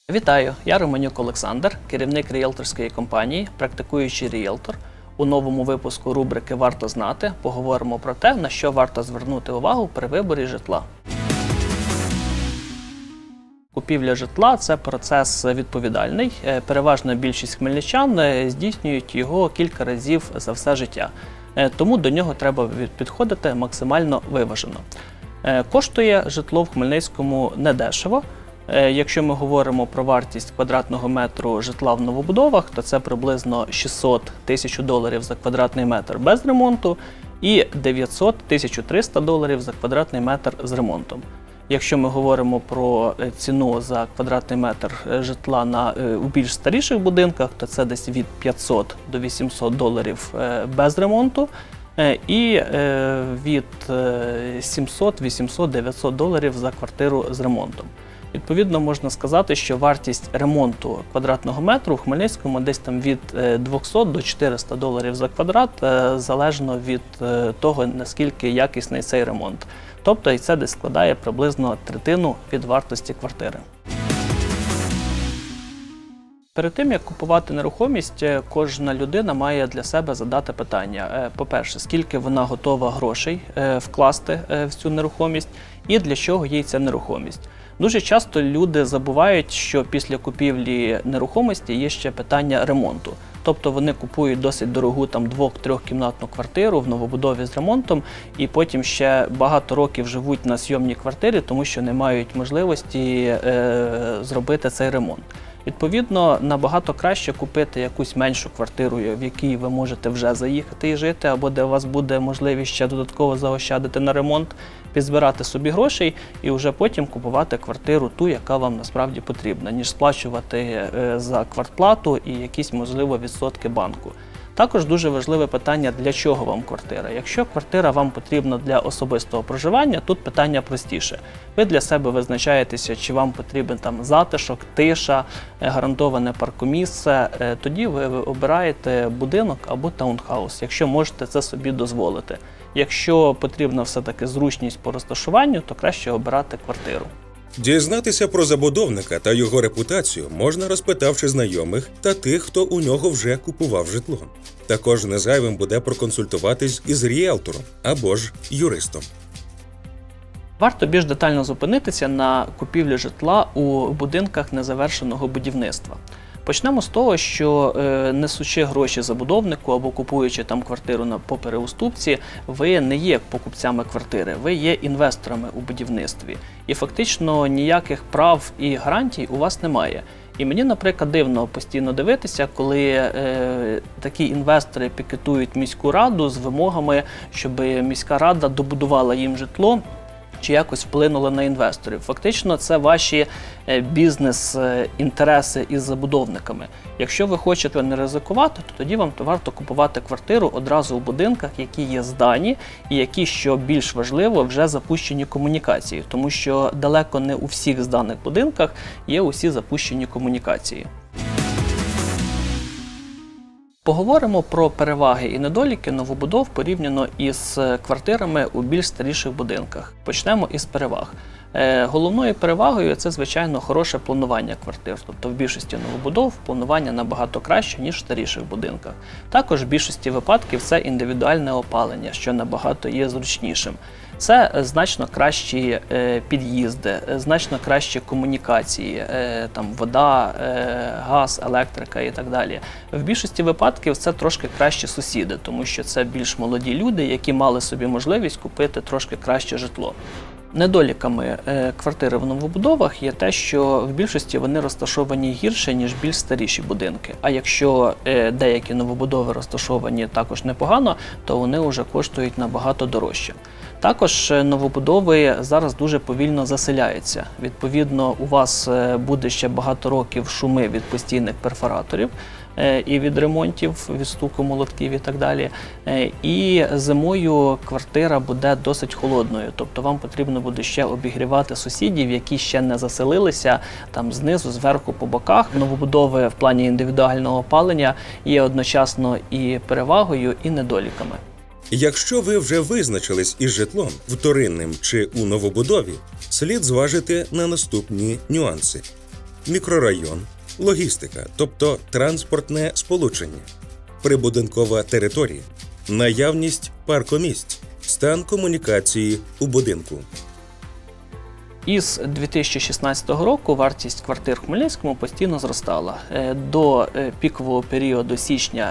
Вітаю! Я Романюк Олександр, керівник ріелторської компанії, практикуючий ріелтор. У новому випуску рубрики «Варто знати» поговоримо про те, на що варто звернути увагу при виборі житла. Купівля житла – це процес відповідальний. Переважна більшість хмельничан здійснюють його кілька разів за все життя. Тому до нього треба підходити максимально виважено. Коштує житло в Хмельницькому недешево. Якщо ми говоримо про вартість квадратного метру житла в новобудовах, то це приблизно 600 тисяч доларів за квадратний метр без ремонту і 900-1300 доларів за квадратний метр з ремонтом. Якщо ми говоримо про ціну за квадратний метр житла у більш старіших будинках, то це десь від 500 до 800 доларів без ремонту і від 700, 800, 900 доларів за квартиру з ремонтом. Відповідно, можна сказати, що вартість ремонту квадратного метру у Хмельницькому десь там від 200 до 400 доларів за квадрат, залежно від того, наскільки якісний цей ремонт. Тобто і це десь складає приблизно третину від вартості квартири. Перед тим, як купувати нерухомість, кожна людина має для себе задати питання. По-перше, скільки вона готова грошей вкласти в цю нерухомість і для чого їй ця нерухомість. Дуже часто люди забувають, що після купівлі нерухомості є ще питання ремонту. Тобто вони купують досить дорогу 2-3-кімнатну квартиру в новобудові з ремонтом і потім ще багато років живуть на зйомній квартирі, тому що не мають можливості зробити цей ремонт. Відповідно, набагато краще купити якусь меншу квартиру, в якій ви можете вже заїхати і жити, або де у вас буде можливість ще додатково заощадити на ремонт, підзбирати собі грошей і вже потім купувати квартиру ту, яка вам насправді потрібна, ніж сплачувати за квартплату і якісь, можливо, відсотки банку. Також дуже важливе питання, для чого вам квартира. Якщо квартира вам потрібна для особистого проживання, тут питання простіше. Ви для себе визначаєтеся, чи вам потрібен затишок, тиша, гарантоване паркомісце. Тоді ви обираєте будинок або таунхаус, якщо можете це собі дозволити. Якщо потрібна все-таки зручність по розташуванню, то краще обирати квартиру. Дізнатися про забудовника та його репутацію можна, розпитавши знайомих та тих, хто у нього вже купував житло. Також не зайвим буде проконсультуватись із ріелтором або ж юристом. Варто більш детально зупинитися на купівлі житла у будинках незавершеного будівництва. Почнемо з того, що несучи гроші забудовнику або купуючи квартиру по переуступці, ви не є покупцями квартири, ви є інвесторами у будівництві. І фактично ніяких прав і гарантій у вас немає. І мені, наприклад, дивно постійно дивитися, коли такі інвестори пікетують міську раду з вимогами, щоб міська рада добудувала їм житло, чи якось вплинули на інвесторів. Фактично, це ваші бізнес-інтереси із забудовниками. Якщо ви хочете не ризикувати, то тоді вам варто купувати квартиру одразу у будинках, які є здані і які, що більш важливо, вже запущені комунікації. Тому що далеко не у всіх зданих будинках є усі запущені комунікації. Поговоримо про переваги і недоліки новобудов порівняно із квартирами у більш старіших будинках. Почнемо із переваг. Головною перевагою це, звичайно, хороше планування квартир. Тобто в більшості новобудов планування набагато краще, ніж в старіших будинках. Також в більшості випадків це індивідуальне опалення, що набагато є зручнішим. Це значно кращі під'їзди, значно кращі комунікації, вода, газ, електрика і так далі. В більшості випадків це трошки кращі сусіди, тому що це більш молоді люди, які мали собі можливість купити трошки краще житло. Недоліками квартири в новобудовах є те, що в більшості вони розташовані гірше, ніж більш старіші будинки. А якщо деякі новобудови розташовані також непогано, то вони вже коштують набагато дорожче. Також новобудови зараз дуже повільно заселяються. Відповідно, у вас буде ще багато років шуми від постійних перфораторів і від ремонтів, від стуку молотків і так далі. І зимою квартира буде досить холодною, тобто вам потрібно буде ще обігрівати сусідів, які ще не заселилися знизу, зверху, по боках. Новобудови в плані індивідуального опалення є одночасно і перевагою, і недоліками. Якщо ви вже визначились із житлом, вторинним чи у новобудові, слід зважити на наступні нюанси. мікрорайон, логістика, тобто транспортне сполучення, прибудинкова територія, наявність паркомісць, стан комунікації у будинку. Із 2016 року вартість квартир в Хмельницькому постійно зростала. До пікового періоду січня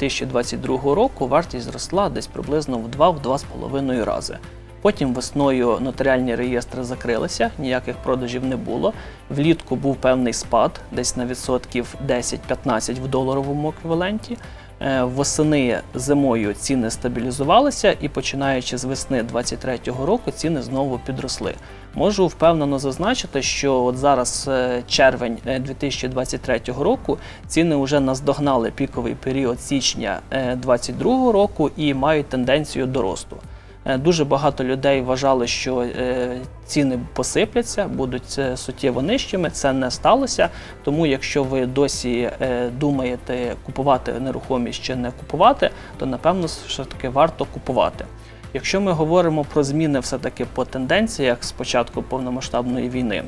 2022 року вартість зросла десь приблизно в 2-2,5 рази. Потім весною нотаріальні реєстри закрилися, ніяких продажів не було. Влітку був певний спад, десь на відсотків 10-15 в доларовому еквіваленті. Восени зимою ціни стабілізувалися і починаючи з весни 2023 року ціни знову підросли. Можу впевнено зазначити, що от зараз червень 2023 року ціни вже наздогнали піковий період січня 2022 року і мають тенденцію до росту. Дуже багато людей вважали, що ціни посипляться, будуть суттєво нижчими. Це не сталося, тому якщо ви досі думаєте купувати нерухомість чи не купувати, то напевно все-таки варто купувати. Якщо ми говоримо про зміни все-таки по тенденціях з початку повномасштабної війни,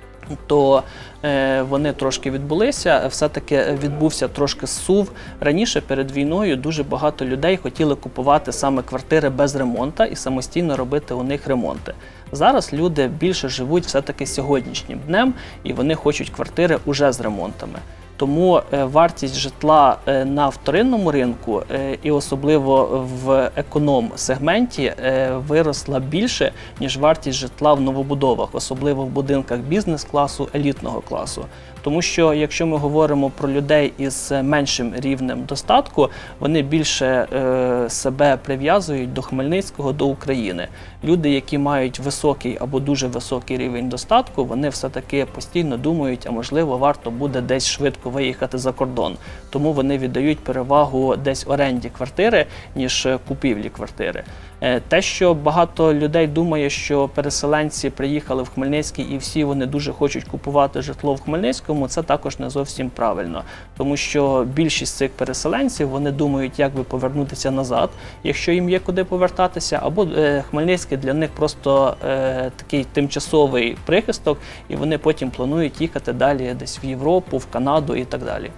то вони трошки відбулися, все-таки відбувся трошки зсув. Раніше перед війною дуже багато людей хотіли купувати саме квартири без ремонту і самостійно робити у них ремонти. Зараз люди більше живуть все-таки сьогоднішнім днем і вони хочуть квартири уже з ремонтами. Тому вартість житла на вторинному ринку і особливо в економ-сегменті виросла більше, ніж вартість житла в новобудовах, особливо в будинках бізнес-класу, елітного класу. Тому що, якщо ми говоримо про людей із меншим рівнем достатку, вони більше себе прив'язують до Хмельницького, до України. Люди, які мають високий або дуже високий рівень достатку, вони все-таки постійно думають, а можливо варто буде десь швидко виїхати за кордон. Тому вони віддають перевагу десь оренді квартири, ніж купівлі квартири. Те, що багато людей думає, що переселенці приїхали в Хмельницький і всі вони дуже хочуть купувати житло в Хмельницькому, це також не зовсім правильно. Тому що більшість цих переселенців, вони думають, як би повернутися назад, якщо їм є куди повертатися, або Хмельницький для них просто такий тимчасовий прихисток, і вони потім планують їхати далі десь в Європу, в Канаду і так далі.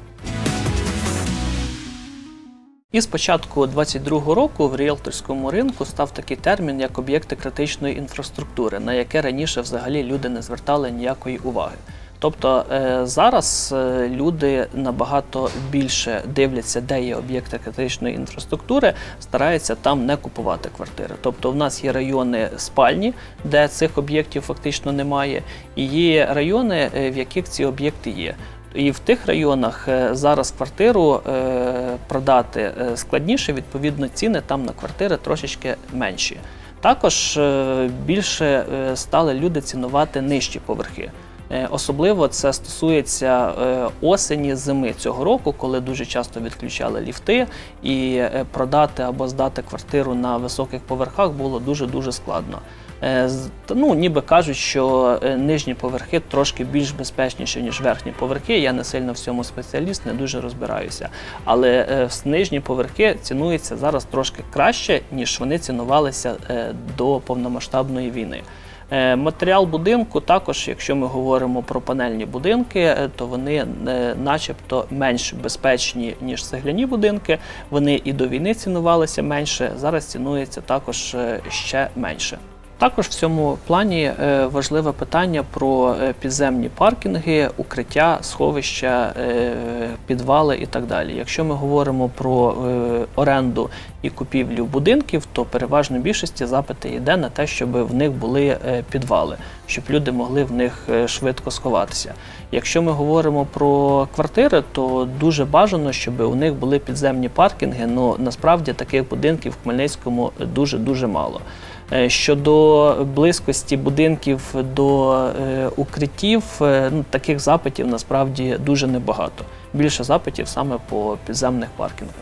І з початку 2022 року в ріелторському ринку став такий термін, як об'єкти критичної інфраструктури, на яке раніше взагалі люди не звертали ніякої уваги. Тобто зараз люди набагато більше дивляться, де є об'єкти критичної інфраструктури, стараються там не купувати квартири. Тобто в нас є райони спальні, де цих об'єктів фактично немає, і є райони, в яких ці об'єкти є. І в тих районах зараз квартиру продати складніше, відповідно ціни там на квартири трошечки менші. Також більше стали люди цінувати нижчі поверхи. Особливо це стосується осені, зими цього року, коли дуже часто відключали ліфти, і продати або здати квартиру на високих поверхах було дуже-дуже складно. Ну, ніби кажуть, що нижні поверхи трошки більш безпечніші, ніж верхні поверхи. Я не сильно в цьому спеціаліст, не дуже розбираюся. Але нижні поверхи цінуються зараз трошки краще, ніж вони цінувалися до повномасштабної війни. Матеріал будинку також, якщо ми говоримо про панельні будинки, то вони начебто менш безпечні, ніж цегляні будинки. Вони і до війни цінувалися менше, зараз цінується також ще менше. Також в цьому плані важливе питання про підземні паркінги, укриття, сховища, підвали і так далі. Якщо ми говоримо про оренду і купівлю будинків, то переважно більшості запити йде на те, щоб в них були підвали, щоб люди могли в них швидко сховатися. Якщо ми говоримо про квартири, то дуже бажано, щоб у них були підземні паркінги, але насправді таких будинків в Хмельницькому дуже-дуже мало. Щодо близькості будинків до укриттів, таких запитів насправді дуже небагато. Більше запитів саме по підземних паркінгах.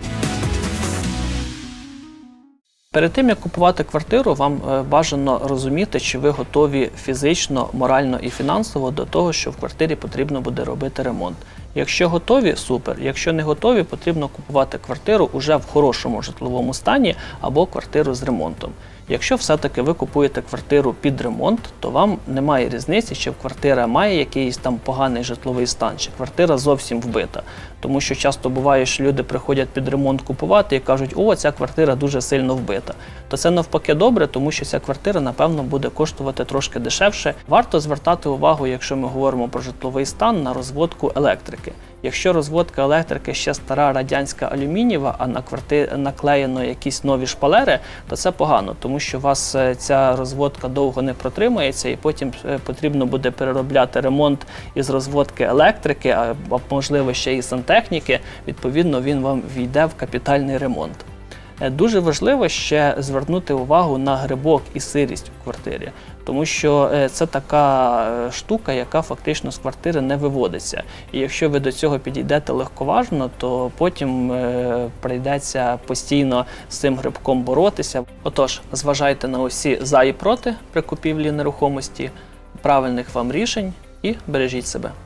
Перед тим, як купувати квартиру, вам бажано розуміти, чи ви готові фізично, морально і фінансово до того, що в квартирі потрібно буде робити ремонт. Якщо готові – супер. Якщо не готові, потрібно купувати квартиру уже в хорошому житловому стані або квартиру з ремонтом. Якщо все-таки ви купуєте квартиру під ремонт, то вам немає різниці, чи квартира має якийсь там поганий житловий стан, чи квартира зовсім вбита. Тому що часто буває, що люди приходять під ремонт купувати і кажуть, о, ця квартира дуже сильно вбита. То це навпаки добре, тому що ця квартира, напевно, буде коштувати трошки дешевше. Варто звертати увагу, якщо ми говоримо про житловий стан, на розводку електрики. Якщо розводка електрики ще стара радянська алюмінієва, а на квартирі наклеєно якісь нові шпалери, то це погано, тому що у вас ця розводка довго не протримається і потім потрібно буде переробляти ремонт із розводки електрики, а можливо ще і сантехніки, відповідно він вам війде в капітальний ремонт. Дуже важливо ще звернути увагу на грибок і сирість у квартирі, тому що це така штука, яка фактично з квартири не виводиться. І якщо ви до цього підійдете легковажно, то потім прийдеться постійно з цим грибком боротися. Отож, зважайте на усі за і проти при купівлі нерухомості, правильних вам рішень і бережіть себе.